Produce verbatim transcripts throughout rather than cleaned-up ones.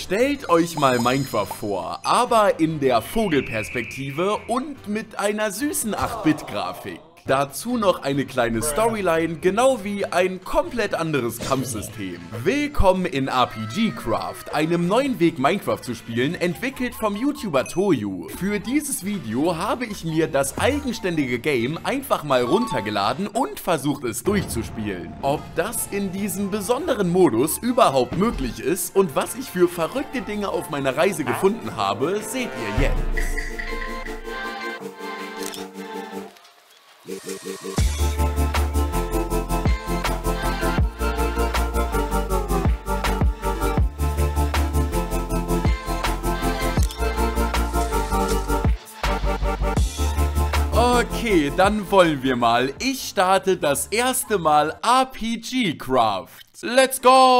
Stellt euch mal Minecraft vor, aber in der Vogelperspektive und mit einer süßen acht Bit Grafik. Dazu noch eine kleine Storyline, genau wie ein komplett anderes Kampfsystem. Willkommen in R P G Craft, einem neuen Weg Minecraft zu spielen, entwickelt vom YouTuber Toyu. Für dieses Video habe ich mir das eigenständige Game einfach mal runtergeladen und versucht es durchzuspielen. Ob das in diesem besonderen Modus überhaupt möglich ist und was ich für verrückte Dinge auf meiner Reise gefunden habe, seht ihr jetzt. Okay, dann wollen wir mal. Ich starte das erste Mal R P G Craft. Let's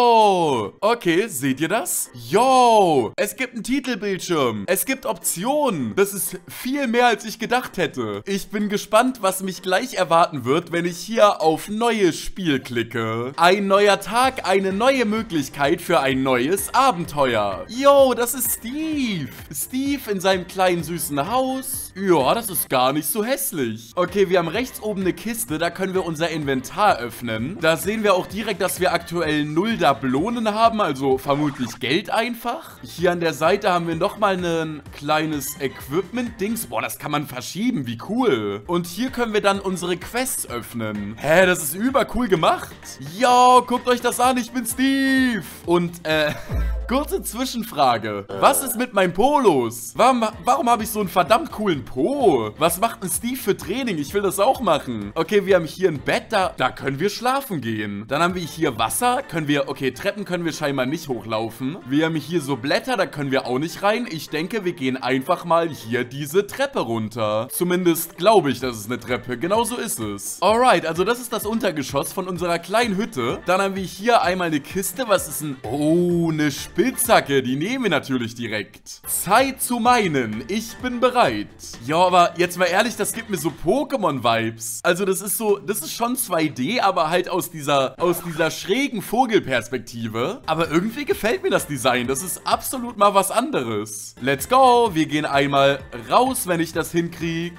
go! Okay, seht ihr das? Yo! Es gibt einen Titelbildschirm. Es gibt Optionen. Das ist viel mehr, als ich gedacht hätte. Ich bin gespannt, was mich gleich erwarten wird, wenn ich hier auf Neues Spiel klicke. Ein neuer Tag, eine neue Möglichkeit für ein neues Abenteuer. Yo, das ist Steve. Steve in seinem kleinen süßen Haus. Ja, das ist gar nicht so hässlich. Okay, wir haben rechts oben eine Kiste. Da können wir unser Inventar öffnen. Da sehen wir auch direkt, dass wir aktuell aktuell null Dablonen haben, also vermutlich Geld einfach. Hier an der Seite haben wir nochmal ein kleines Equipment-Dings. Boah, das kann man verschieben, wie cool. Und hier können wir dann unsere Quests öffnen. Hä, das ist übercool gemacht. Yo, guckt euch das an, ich bin Steve. Und, äh... kurze Zwischenfrage. Was ist mit meinem Po los? Warum, warum habe ich so einen verdammt coolen Po? Was macht ein Steve für Training? Ich will das auch machen. Okay, wir haben hier ein Bett, da, da können wir schlafen gehen. Dann haben wir hier Wasser. Können wir, okay, Treppen können wir scheinbar nicht hochlaufen. Wir haben hier so Blätter, da können wir auch nicht rein. Ich denke, wir gehen einfach mal hier diese Treppe runter. Zumindest glaube ich, das ist eine Treppe. Genau so ist es. Alright, also das ist das Untergeschoss von unserer kleinen Hütte. Dann haben wir hier einmal eine Kiste. Was ist ein... Oh, eine Spitzhacke. Spitzhacke, die nehmen wir natürlich direkt. Zeit zu meinen. Ich bin bereit. Ja, aber jetzt mal ehrlich, das gibt mir so Pokémon-Vibes. Also das ist so, das ist schon zwei D, aber halt aus dieser, aus dieser schrägen Vogelperspektive. Aber irgendwie gefällt mir das Design. Das ist absolut mal was anderes. Let's go. Wir gehen einmal raus, wenn ich das hinkriege.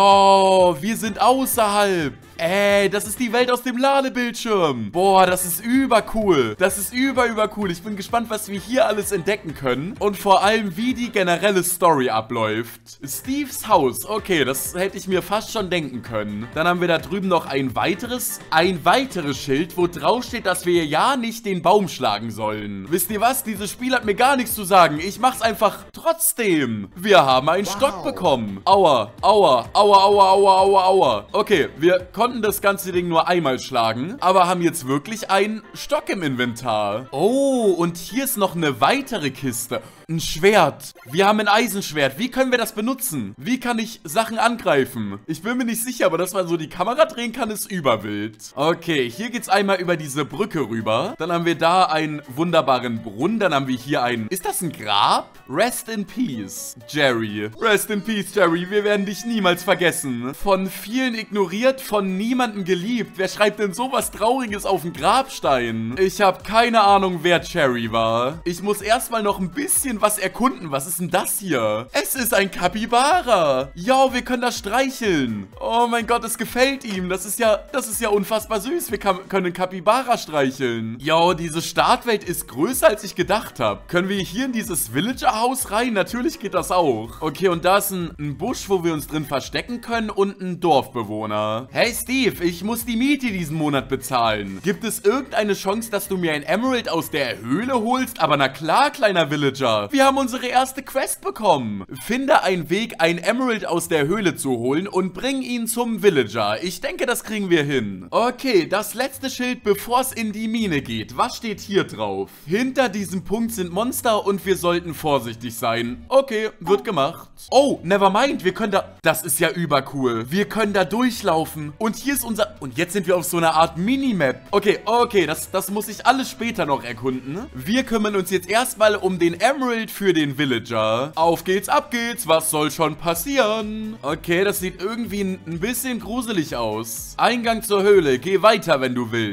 Ja, wir sind außerhalb. Ey, das ist die Welt aus dem Ladebildschirm. Boah, das ist übercool. Das ist über, über cool. Ich bin gespannt, was wir hier alles entdecken können. Und vor allem, wie die generelle Story abläuft. Steves Haus. Okay, das hätte ich mir fast schon denken können. Dann haben wir da drüben noch ein weiteres, ein weiteres Schild, wo drauf steht, dass wir ja nicht den Baum schlagen sollen. Wisst ihr was? Dieses Spiel hat mir gar nichts zu sagen. Ich mach's einfach trotzdem. Wir haben einen wow. Stock bekommen. Aua, aua, aua, aua, aua, aua, aua. Okay, wir kommen konnten das ganze Ding nur einmal schlagen, aber haben jetzt wirklich einen Stock im Inventar. Oh, und hier ist noch eine weitere Kiste. Ein Schwert. Wir haben ein Eisenschwert. Wie können wir das benutzen? Wie kann ich Sachen angreifen? Ich bin mir nicht sicher, aber dass man so die Kamera drehen kann, ist überwild. Okay, hier geht's einmal über diese Brücke rüber. Dann haben wir da einen wunderbaren Brunnen. Dann haben wir hier einen... Ist das ein Grab? Rest in Peace, Jerry. Rest in Peace, Jerry. Wir werden dich niemals vergessen. Von vielen ignoriert, von niemandem geliebt. Wer schreibt denn sowas Trauriges auf den Grabstein? Ich habe keine Ahnung, wer Jerry war. Ich muss erstmal noch ein bisschen was erkunden. Was ist denn das hier? Es ist ein Kapibara. Ja, wir können das streicheln. Oh mein Gott, es gefällt ihm. Das ist ja, das ist ja unfassbar süß. Wir kann, können Kapibara streicheln. Ja, diese Startwelt ist größer, als ich gedacht habe. Können wir hier in dieses Villager-Haus rein? Natürlich geht das auch. Okay, und da ist ein, ein Busch, wo wir uns drin verstecken können und ein Dorfbewohner. Hey Steve, ich muss die Miete diesen Monat bezahlen. Gibt es irgendeine Chance, dass du mir ein Emerald aus der Höhle holst? Aber na klar, kleiner Villager. Wir haben unsere erste Quest bekommen. Finde einen Weg, ein Emerald aus der Höhle zu holen und bring ihn zum Villager. Ich denke, das kriegen wir hin. Okay, das letzte Schild, bevor es in die Mine geht. Was steht hier drauf? Hinter diesem Punkt sind Monster und wir sollten vorsichtig sein. Okay, wird gemacht. Oh, nevermind, wir können da... Das ist ja übercool. Wir können da durchlaufen. Und hier ist unser... Und jetzt sind wir auf so einer Art Minimap. Okay, okay, das, das muss ich alles später noch erkunden. Wir kümmern uns jetzt erstmal um den Emerald für den Villager. Auf geht's, ab geht's. Was soll schon passieren? Okay, das sieht irgendwie ein bisschen gruselig aus. Eingang zur Höhle. Geh weiter, wenn du willst.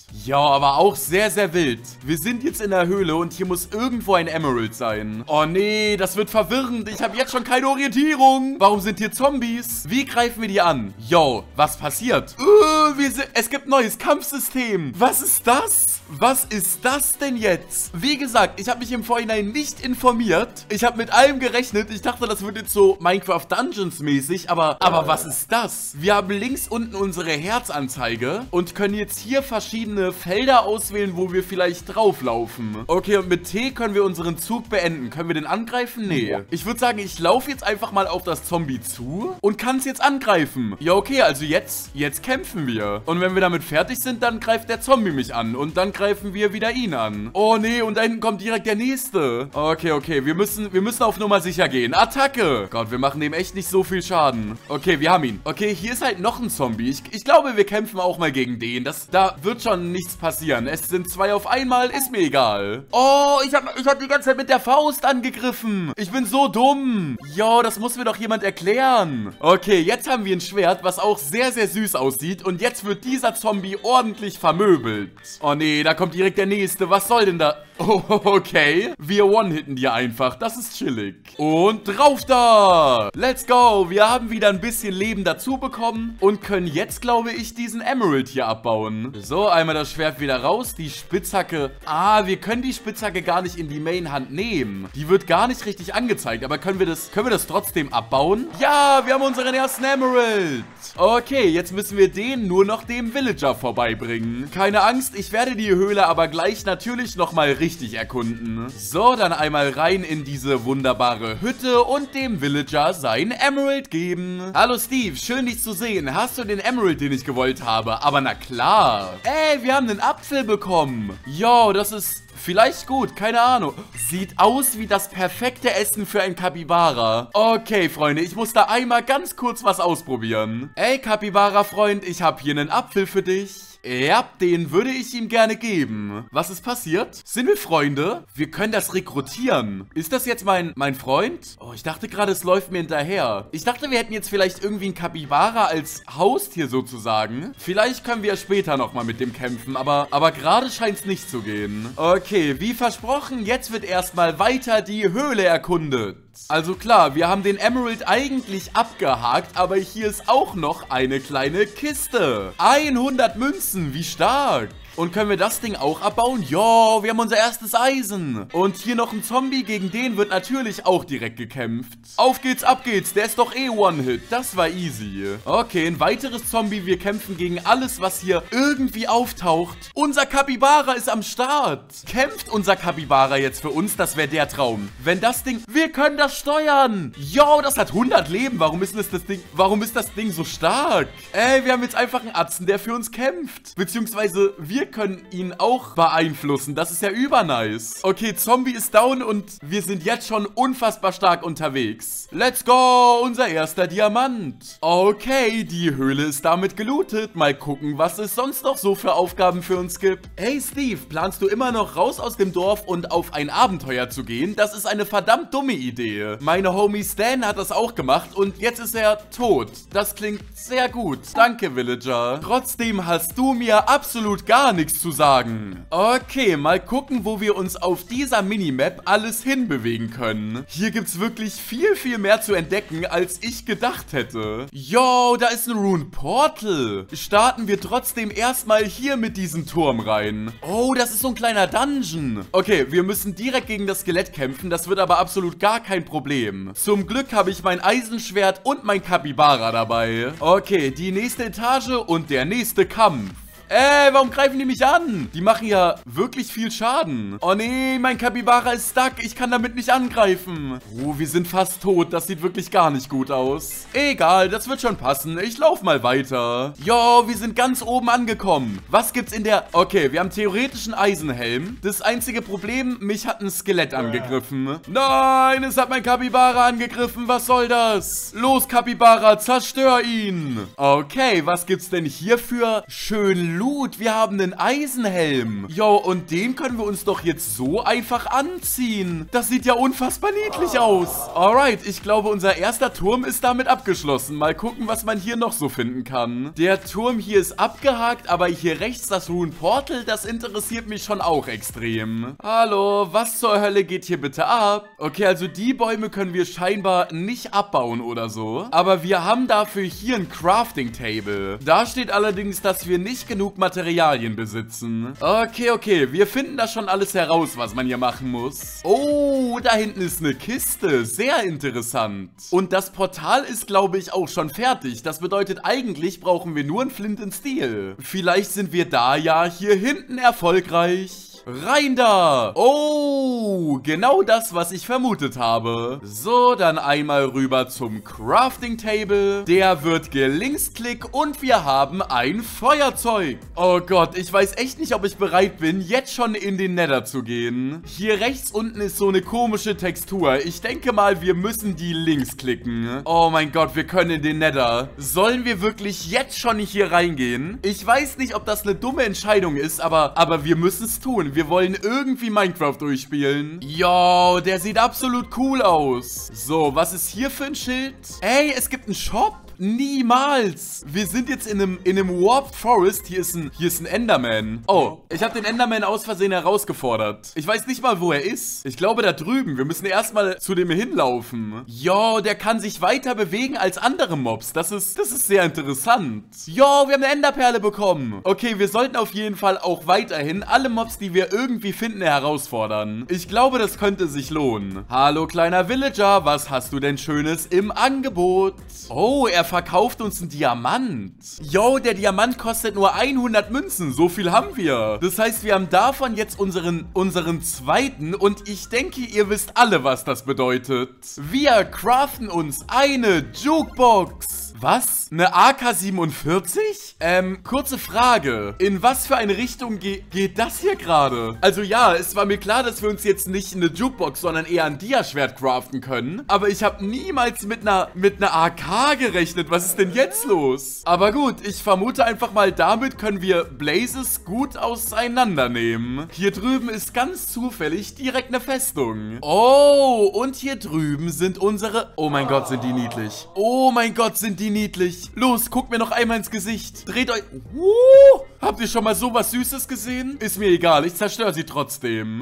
Ja, aber auch sehr, sehr wild. Wir sind jetzt in der Höhle und hier muss irgendwo ein Emerald sein. Oh nee, das wird verwirrend. Ich habe jetzt schon keine Orientierung. Warum sind hier Zombies? Wie greifen wir die an? Yo, was passiert? Uh, wir sind, es gibt ein neues Kampfsystem. Was ist das? Was ist das denn jetzt? Wie gesagt, ich habe mich im Vorhinein nicht informiert. Ich habe mit allem gerechnet. Ich dachte, das wird jetzt so Minecraft Dungeons mäßig. Aber, aber was ist das? Wir haben links unten unsere Herzanzeige und können jetzt hier verschiedene Felder auswählen, wo wir vielleicht drauflaufen. Okay, und mit T können wir unseren Zug beenden. Können wir den angreifen? Nee. Ich würde sagen, ich laufe jetzt einfach mal auf das Zombie zu und kann es jetzt angreifen. Ja, okay, also jetzt, jetzt kämpfen wir. Und wenn wir damit fertig sind, dann greift der Zombie mich an. Und dann greifen wir wieder ihn an. Oh nee, und da hinten kommt direkt der nächste. Okay, okay, wir müssen, wir müssen auf Nummer sicher gehen. Attacke! Gott, wir machen dem echt nicht so viel Schaden. Okay, wir haben ihn. Okay, hier ist halt noch ein Zombie. Ich, ich glaube, wir kämpfen auch mal gegen den. Das, da wird schon nichts passieren. Es sind zwei auf einmal, ist mir egal. Oh, ich habe ich hab die ganze Zeit mit der Faust angegriffen. Ich bin so dumm. Jo, das muss mir doch jemand erklären. Okay, jetzt haben wir ein Schwert, was auch sehr, sehr süß aussieht. Und jetzt wird dieser Zombie ordentlich vermöbelt. Oh nee, da kommt direkt der nächste. Was soll denn da? Oh, okay. Wir one-hitten die einfach. Das ist chillig. Und drauf da. Let's go. Wir haben wieder ein bisschen Leben dazu bekommen und können jetzt, glaube ich, diesen Emerald hier abbauen. So, einmal das Schwert wieder raus. Die Spitzhacke. Ah, wir können die Spitzhacke gar nicht in die Main-Hand nehmen. Die wird gar nicht richtig angezeigt. Aber können wir das, können wir das trotzdem abbauen? Ja, wir haben unseren ersten Emerald. Okay, jetzt müssen wir den nur noch dem Villager vorbeibringen. Keine Angst, ich werde die Höhle aber gleich natürlich nochmal richtig erkunden. So, dann einmal rein in diese wunderbare Hütte und dem Villager sein Emerald geben. Hallo Steve, schön dich zu sehen. Hast du den Emerald, den ich gewollt habe? Aber na klar. Ey, wir haben einen Apfel bekommen. Jo, das ist vielleicht gut, keine Ahnung. Sieht aus wie das perfekte Essen für ein Kapibara. Okay, Freunde, ich muss da einmal ganz kurz was ausprobieren. Ey, Kapibara-Freund, ich habe hier einen Apfel für dich. Ja, den würde ich ihm gerne geben. Was ist passiert? Sind wir Freunde? Wir können das rekrutieren. Ist das jetzt mein, mein Freund? Oh, ich dachte gerade, es läuft mir hinterher. Ich dachte, wir hätten jetzt vielleicht irgendwie einen Kapibara als Haustier sozusagen. Vielleicht können wir später nochmal mit dem kämpfen, aber, aber gerade scheint es nicht zu gehen. Okay, wie versprochen, jetzt wird erstmal weiter die Höhle erkundet. Also klar, wir haben den Emerald eigentlich abgehakt, aber hier ist auch noch eine kleine Kiste. hundert Münzen, wie stark. Und können wir das Ding auch abbauen? Jo, wir haben unser erstes Eisen. Und hier noch ein Zombie, gegen den wird natürlich auch direkt gekämpft. Auf geht's, ab geht's. Der ist doch eh One-Hit. Das war easy. Okay, ein weiteres Zombie. Wir kämpfen gegen alles, was hier irgendwie auftaucht. Unser Kapibara ist am Start. Kämpft unser Kapibara jetzt für uns? Das wäre der Traum. Wenn das Ding... Wir können das steuern. Jo, das hat hundert Leben. Warum ist das, das Ding... Warum ist das Ding so stark? Ey, wir haben jetzt einfach einen Atzen, der für uns kämpft. Beziehungsweise wir können ihn auch beeinflussen. Das ist ja übernice. Okay, Zombie ist down und wir sind jetzt schon unfassbar stark unterwegs. Let's go, unser erster Diamant. Okay, die Höhle ist damit gelootet. Mal gucken, was es sonst noch so für Aufgaben für uns gibt. Hey Steve, planst du immer noch raus aus dem Dorf und auf ein Abenteuer zu gehen? Das ist eine verdammt dumme Idee. Meine Homie Stan hat das auch gemacht und jetzt ist er tot. Das klingt sehr gut. Danke, Villager. Trotzdem hast du mir absolut gar nichts zu sagen. Okay, mal gucken, wo wir uns auf dieser Minimap alles hinbewegen können. Hier gibt's wirklich viel, viel mehr zu entdecken, als ich gedacht hätte. Yo, da ist ein Rune Portal. Starten wir trotzdem erstmal hier mit diesem Turm rein. Oh, das ist so ein kleiner Dungeon. Okay, wir müssen direkt gegen das Skelett kämpfen. Das wird aber absolut gar kein Problem. Zum Glück habe ich mein Eisenschwert und mein Kapibara dabei. Okay, die nächste Etage und der nächste Kampf. Ey, warum greifen die mich an? Die machen ja wirklich viel Schaden. Oh nee, mein Kapibara ist stuck. Ich kann damit nicht angreifen. Oh, wir sind fast tot. Das sieht wirklich gar nicht gut aus. Egal, das wird schon passen. Ich lauf mal weiter. Jo, wir sind ganz oben angekommen. Was gibt's in der... Okay, wir haben theoretisch einen Eisenhelm. Das einzige Problem, mich hat ein Skelett angegriffen. Nein, es hat mein Kapibara angegriffen. Was soll das? Los, Kapibara, zerstör ihn. Okay, was gibt's denn hier für schön Loot. Wir haben einen Eisenhelm. Jo, und den können wir uns doch jetzt so einfach anziehen. Das sieht ja unfassbar niedlich aus. Alright, ich glaube, unser erster Turm ist damit abgeschlossen. Mal gucken, was man hier noch so finden kann. Der Turm hier ist abgehakt, aber hier rechts das Rune Portal, das interessiert mich schon auch extrem. Hallo, was zur Hölle geht hier bitte ab? Okay, also die Bäume können wir scheinbar nicht abbauen oder so. Aber wir haben dafür hier ein Crafting Table. Da steht allerdings, dass wir nicht genug Materialien besitzen. Okay, okay, wir finden das schon alles heraus, was man hier machen muss. Oh, da hinten ist eine Kiste. Sehr interessant. Und das Portal ist, glaube ich, auch schon fertig. Das bedeutet, eigentlich brauchen wir nur einen Flint and Steel. Vielleicht sind wir da ja hier hinten erfolgreich. Rein da! Oh, genau das, was ich vermutet habe. So, dann einmal rüber zum Crafting Table. Der wird gelinksklick und wir haben ein Feuerzeug. Oh Gott, ich weiß echt nicht, ob ich bereit bin, jetzt schon in den Nether zu gehen. Hier rechts unten ist so eine komische Textur. Ich denke mal, wir müssen die links klicken. Oh mein Gott, wir können in den Nether. Sollen wir wirklich jetzt schon hier reingehen? Ich weiß nicht, ob das eine dumme Entscheidung ist, aber, aber wir müssen es tun. Wir wollen irgendwie Minecraft durchspielen. Jo, der sieht absolut cool aus. So, was ist hier für ein Schild? Ey, es gibt einen Shop. Niemals. Wir sind jetzt in einem, in einem Warped Forest. Hier ist ein, hier ist ein Enderman. Oh, ich habe den Enderman aus Versehen herausgefordert. Ich weiß nicht mal, wo er ist. Ich glaube, da drüben. Wir müssen erstmal zu dem hinlaufen. Jo, der kann sich weiter bewegen als andere Mobs. Das ist, das ist sehr interessant. Jo, wir haben eine Enderperle bekommen. Okay, wir sollten auf jeden Fall auch weiterhin alle Mobs, die wir irgendwie finden, herausfordern. Ich glaube, das könnte sich lohnen. Hallo, kleiner Villager. Was hast du denn Schönes im Angebot? Oh, er verkauft uns einen Diamant. Yo, der Diamant kostet nur hundert Münzen. So viel haben wir. Das heißt, wir haben davon jetzt unseren, unseren zweiten. Und ich denke, ihr wisst alle, was das bedeutet. Wir craften uns eine Jukebox. Was? Eine A K siebenundvierzig? Ähm, kurze Frage. In was für eine Richtung ge geht das hier gerade? Also ja, es war mir klar, dass wir uns jetzt nicht eine Jukebox, sondern eher ein Diaschwert craften können. Aber ich habe niemals mit einer, mit einer A K gerechnet. Was ist denn jetzt los? Aber gut, ich vermute einfach mal, damit können wir Blazes gut auseinandernehmen. Hier drüben ist ganz zufällig direkt eine Festung. Oh, und hier drüben sind unsere... Oh mein Gott, sind die niedlich. Oh mein Gott, sind die niedlich. Los, guckt mir noch einmal ins Gesicht. Dreht euch... Uh, habt ihr schon mal sowas Süßes gesehen? Ist mir egal, ich zerstöre sie trotzdem.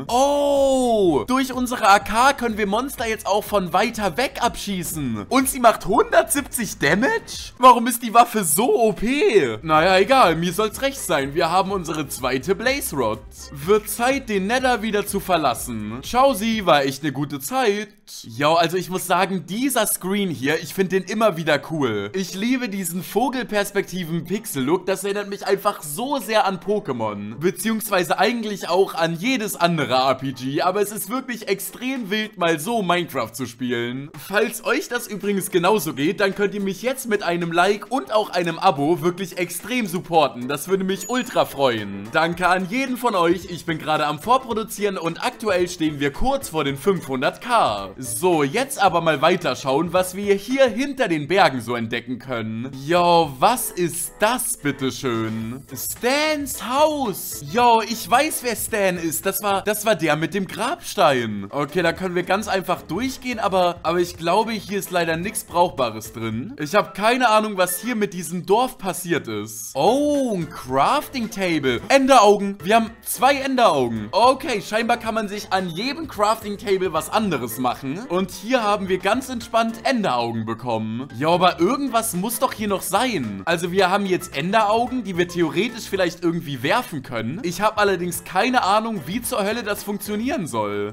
Oh, durch unsere A K können wir Monster jetzt auch von weiter weg abschießen. Und sie macht hundertsiebzig Damage? Warum ist die Waffe so O P? Naja, egal, mir soll's recht sein. Wir haben unsere zweite Blaze Rod. Wird Zeit, den Nether wieder zu verlassen. Ciao, sie, war echt eine gute Zeit. Ja, also ich muss sagen, dieser Screen hier, ich finde den immer wieder cool. Ich liebe diesen Vogelperspektiven-Pixel-Look. Das erinnert mich einfach so sehr an Pokémon. Beziehungsweise eigentlich auch an jedes andere R P G. Aber es ist wirklich extrem wild, mal so Minecraft zu spielen. Falls euch das übrigens genauso geht, dann könnt ihr mich jetzt mit einem Like und auch einem Abo wirklich extrem supporten. Das würde mich ultra freuen. Danke an jeden von euch. Ich bin gerade am Vorproduzieren und aktuell stehen wir kurz vor den fünfhunderttausend. So, jetzt aber mal weiterschauen, was wir hier hinter den Bergen so entdecken können. Jo, was ist das, bitteschön? Stans Haus. Jo, ich weiß, wer Stan ist. Das war, das war der mit dem Grabstein. Okay, da können wir ganz einfach durchgehen, aber, aber ich glaube, hier ist leider nichts Brauchbares drin. Ich habe keine Ahnung, was hier mit diesem Dorf passiert ist. Oh, ein Crafting Table. Enderaugen. Wir haben zwei Enderaugen. Okay, scheinbar kann man sich an jedem Crafting Table was anderes machen. Und hier haben wir ganz entspannt Enderaugen bekommen. Ja, aber irgendwas muss doch hier noch sein. Also wir haben jetzt Enderaugen, die wir theoretisch vielleicht irgendwie werfen können. Ich habe allerdings keine Ahnung, wie zur Hölle das funktionieren soll.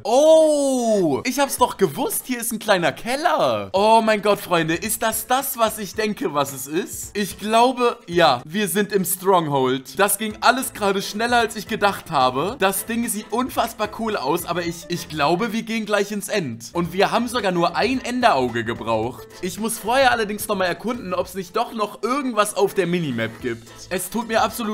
Oh, ich hab's doch gewusst. Hier ist ein kleiner Keller. Oh mein Gott, Freunde. Ist das das, was ich denke, was es ist? Ich glaube, ja. Wir sind im Stronghold. Das ging alles gerade schneller, als ich gedacht habe. Das Ding sieht unfassbar cool aus, aber ich, ich glaube, wir gehen gleich ins End. Und wir haben sogar nur ein Enderauge gebraucht. Ich muss vorher allerdings nochmal erkunden, ob es nicht doch noch irgendwas auf der Minimap gibt. Es tut mir absolut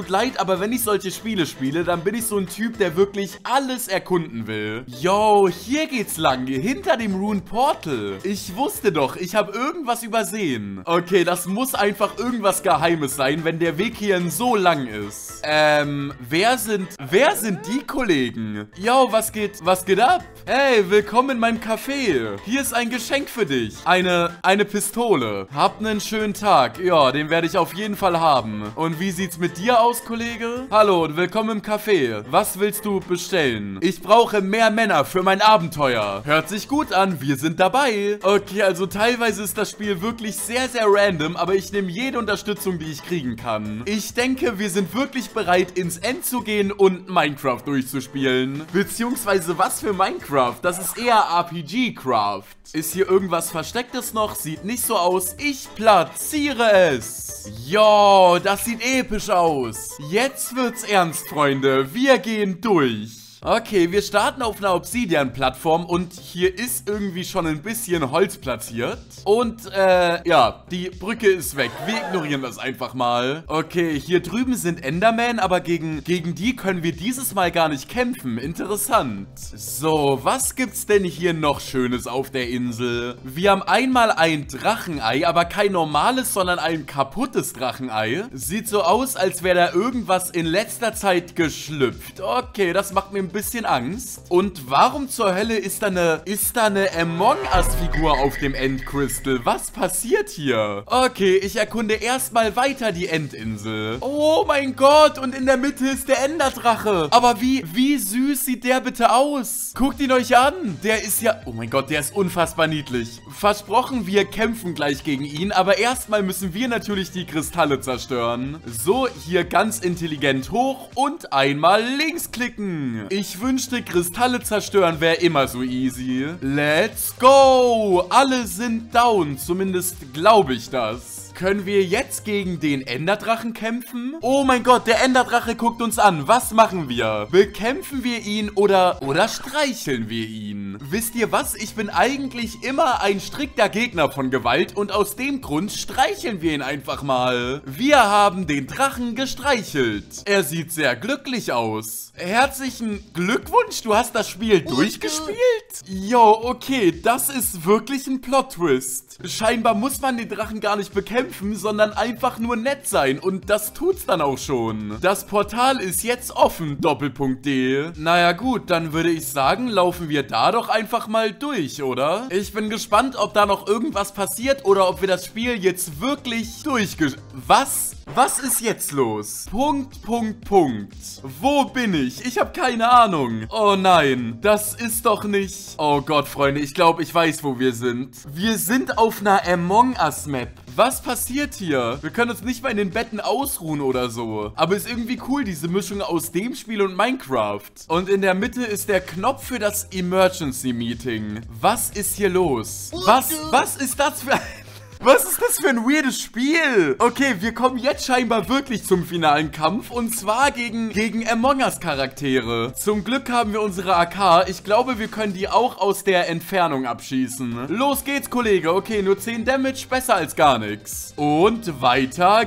leid, aber wenn ich solche Spiele spiele, dann bin ich so ein Typ, der wirklich alles erkunden will. Yo, hier geht's lang, hinter dem Rune Portal. Ich wusste doch, ich habe irgendwas übersehen. Okay, das muss einfach irgendwas Geheimes sein, wenn der Weg hierhin so lang ist. Ähm, wer sind, wer sind die Kollegen? Yo, was geht, was geht ab? Hey, willkommen in meinem Café. Hier ist ein Geschenk für dich. Eine, eine Pistole. Habt einen schönen Tag. Ja, den werde ich auf jeden Fall haben. Und wie sieht's mit dir aus, Kollege? Hallo und willkommen im Café. Was willst du bestellen? Ich brauche mehr Männer für mein Abenteuer. Hört sich gut an, wir sind dabei. Okay, also teilweise ist das Spiel wirklich sehr, sehr random, aber ich nehme jede Unterstützung, die ich kriegen kann. Ich denke, wir sind wirklich bereit, ins End zu gehen und Minecraft durchzuspielen. Beziehungsweise was für Minecraft? Das ist eher R P G-Craft. Ist hier irgendwas Verstecktes noch? Sieht nicht so aus. Ich platziere es. Jo, das sieht episch aus. Jetzt wird's ernst, Freunde. Wir gehen durch. Okay, wir starten auf einer Obsidian-Plattform und hier ist irgendwie schon ein bisschen Holz platziert. Und, äh, ja, die Brücke ist weg. Wir ignorieren das einfach mal. Okay, hier drüben sind Enderman, aber gegen, gegen die können wir dieses Mal gar nicht kämpfen. Interessant. So, was gibt's denn hier noch Schönes auf der Insel? Wir haben einmal ein Drachenei, aber kein normales, sondern ein kaputtes Drachenei. Sieht so aus, als wäre da irgendwas in letzter Zeit geschlüpft. Okay, das macht mir ein bisschen Angst. Und warum zur Hölle ist da eine, ist da eine Among Us-Figur auf dem Endcrystal? Was passiert hier? Okay, ich erkunde erstmal weiter die Endinsel. Oh mein Gott, und in der Mitte ist der Enderdrache. Aber wie, wie süß sieht der bitte aus? Guckt ihn euch an. Der ist ja, oh mein Gott, der ist unfassbar niedlich. Versprochen, wir kämpfen gleich gegen ihn, aber erstmal müssen wir natürlich die Kristalle zerstören. So, hier ganz intelligent hoch und einmal links klicken. Ich wünschte, Kristalle zerstören wäre immer so easy. Let's go! Alle sind down, zumindest glaube ich das. Können wir jetzt gegen den Enderdrachen kämpfen? Oh mein Gott, der Enderdrache guckt uns an. Was machen wir? Bekämpfen wir ihn oder, oder streicheln wir ihn? Wisst ihr was? Ich bin eigentlich immer ein strikter Gegner von Gewalt und aus dem Grund streicheln wir ihn einfach mal. Wir haben den Drachen gestreichelt. Er sieht sehr glücklich aus. Herzlichen Glückwunsch, du hast das Spiel durchgespielt? Jo, okay, das ist wirklich ein Plot-Twist. Scheinbar muss man den Drachen gar nicht bekämpfen, sondern einfach nur nett sein und das tut's dann auch schon. Das Portal ist jetzt offen, Doppelpunkt D. Naja gut, dann würde ich sagen, laufen wir da doch einfach mal durch, oder? Ich bin gespannt, ob da noch irgendwas passiert oder ob wir das Spiel jetzt wirklich durchge... Was? Was ist jetzt los? Punkt, Punkt, Punkt. Wo bin ich? Ich habe keine Ahnung. Oh nein, das ist doch nicht... Oh Gott, Freunde, ich glaube, ich weiß, wo wir sind. Wir sind auf einer Among Us Map. Was passiert hier? Wir können uns nicht mal in den Betten ausruhen oder so. Aber ist irgendwie cool, diese Mischung aus dem Spiel und Minecraft. Und in der Mitte ist der Knopf für das Emergency Meeting. Was ist hier los? Was, was ist das für ein... Was ist das für ein weirdes Spiel? Okay, wir kommen jetzt scheinbar wirklich zum finalen Kampf und zwar gegen, gegen Among Us Charaktere. Zum Glück haben wir unsere A K. Ich glaube, wir können die auch aus der Entfernung abschießen. Los geht's, Kollege. Okay, nur zehn Damage, besser als gar nichts. Und weiter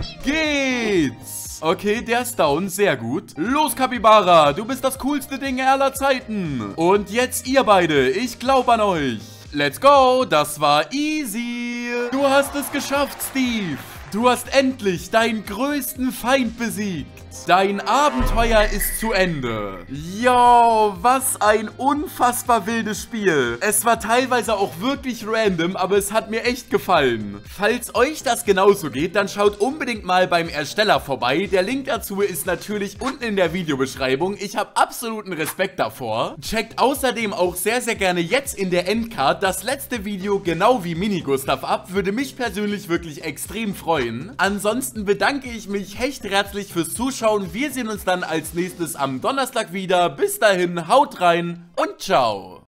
geht's. Okay, der ist down, sehr gut. Los, Capybara, du bist das coolste Ding aller Zeiten. Und jetzt ihr beide, ich glaube an euch. Let's go, das war easy. Du hast es geschafft, Steve. Du hast endlich deinen größten Feind besiegt. Dein Abenteuer ist zu Ende. Yo, was ein unfassbar wildes Spiel. Es war teilweise auch wirklich random, aber es hat mir echt gefallen. Falls euch das genauso geht, dann schaut unbedingt mal beim Ersteller vorbei. Der Link dazu ist natürlich unten in der Videobeschreibung. Ich habe absoluten Respekt davor. Checkt außerdem auch sehr, sehr gerne jetzt in der Endcard das letzte Video genau wie Mini Gustav ab. Würde mich persönlich wirklich extrem freuen. Ansonsten bedanke ich mich recht herzlich fürs Zuschauen. Wir sehen uns dann als nächstes am Donnerstag wieder. Bis dahin, haut rein und ciao.